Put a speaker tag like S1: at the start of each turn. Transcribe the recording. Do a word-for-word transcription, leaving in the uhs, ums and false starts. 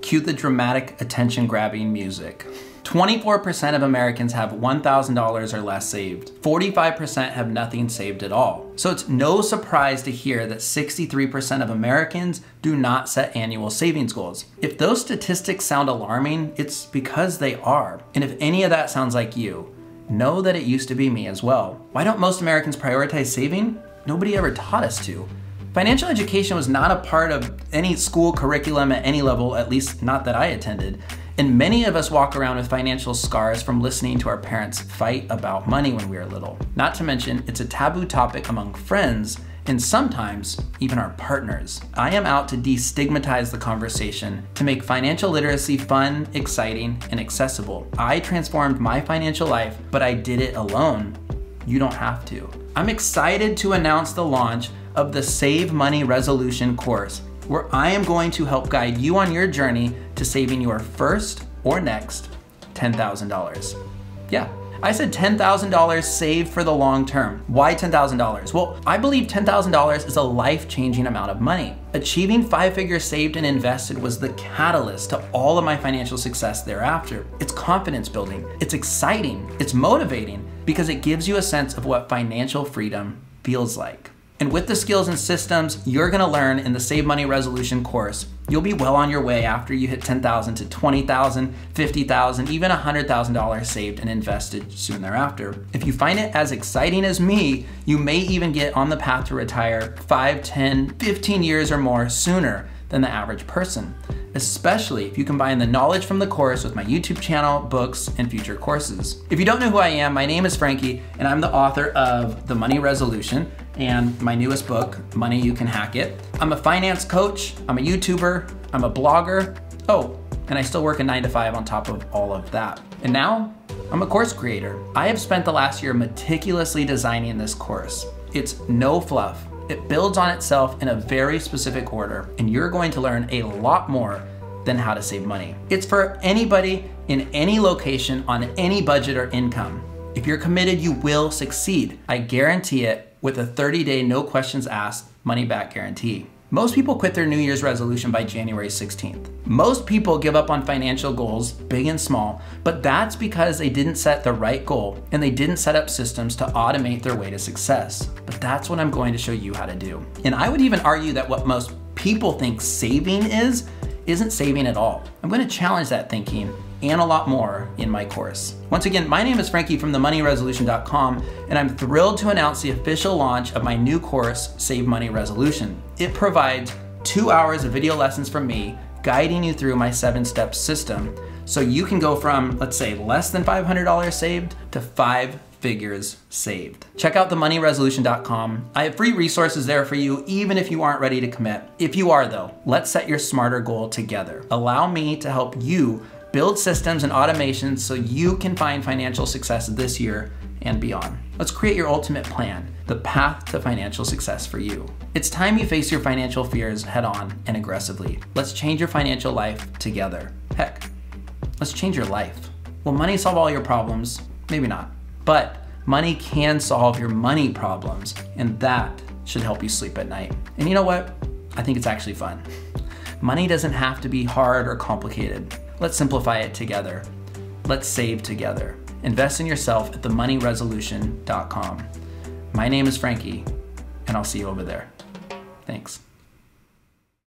S1: Cue the dramatic attention-grabbing music. twenty-four percent of Americans have one thousand dollars or less saved. forty-five percent have nothing saved at all. So it's no surprise to hear that sixty-three percent of Americans do not set annual savings goals. If those statistics sound alarming, it's because they are. And if any of that sounds like you, know that it used to be me as well. Why don't most Americans prioritize saving? Nobody ever taught us to. Financial education was not a part of any school curriculum at any level, at least not that I attended. And many of us walk around with financial scars from listening to our parents fight about money when we were little. Not to mention, it's a taboo topic among friends and sometimes even our partners. I am out to destigmatize the conversation to make financial literacy fun, exciting, and accessible. I transformed my financial life, but I did it alone. You don't have to. I'm excited to announce the launch of the Save Money Resolution course, where I am going to help guide you on your journey to saving your first or next ten thousand dollars. Yeah, I said ten thousand dollars saved for the long term. Why ten thousand dollars? Well, I believe ten thousand dollars is a life-changing amount of money. Achieving five figures saved and invested was the catalyst to all of my financial success thereafter. It's confidence building, it's exciting, it's motivating, because it gives you a sense of what financial freedom feels like. And with the skills and systems you're gonna learn in the Save Money Resolution course, you'll be well on your way after you hit ten thousand to twenty thousand, fifty thousand, even one hundred thousand dollars saved and invested soon thereafter. If you find it as exciting as me, you may even get on the path to retire five, ten, fifteen years or more sooner than the average person, especially if you combine the knowledge from the course with my YouTube channel, books, and future courses. If you don't know who I am, my name is Frankie, and I'm the author of The Money Resolution and my newest book, Money You Can Hack It. I'm a finance coach, I'm a YouTuber, I'm a blogger. Oh, and I still work a nine to five on top of all of that. And now, I'm a course creator. I have spent the last year meticulously designing this course. It's no fluff. It builds on itself in a very specific order, and you're going to learn a lot more than how to save money. It's for anybody in any location on any budget or income. If you're committed, you will succeed. I guarantee it with a thirty day no questions asked money back guarantee. Most people quit their New Year's resolution by January sixteenth. Most people give up on financial goals, big and small, but that's because they didn't set the right goal and they didn't set up systems to automate their way to success. But that's what I'm going to show you how to do. And I would even argue that what most people think saving is, isn't saving at all. I'm going to challenge that thinking and a lot more in my course. Once again, my name is Frankie from the money resolution dot com, and I'm thrilled to announce the official launch of my new course, Save Money Resolution. It provides two hours of video lessons from me, guiding you through my seven-step system, so you can go from, let's say, less than five hundred dollars saved to five figures saved. Check out the money resolution dot com. I have free resources there for you, even if you aren't ready to commit. If you are though, let's set your smarter goal together. Allow me to help you build systems and automations so you can find financial success this year and beyond. Let's create your ultimate plan, the path to financial success for you. It's time you face your financial fears head on and aggressively. Let's change your financial life together. Heck, let's change your life. Will money solve all your problems? Maybe not. But money can solve your money problems, and that should help you sleep at night. And you know what? I think it's actually fun. Money doesn't have to be hard or complicated. Let's simplify it together. Let's save together. Invest in yourself at the money resolution dot com. My name is Frankie, and I'll see you over there. Thanks.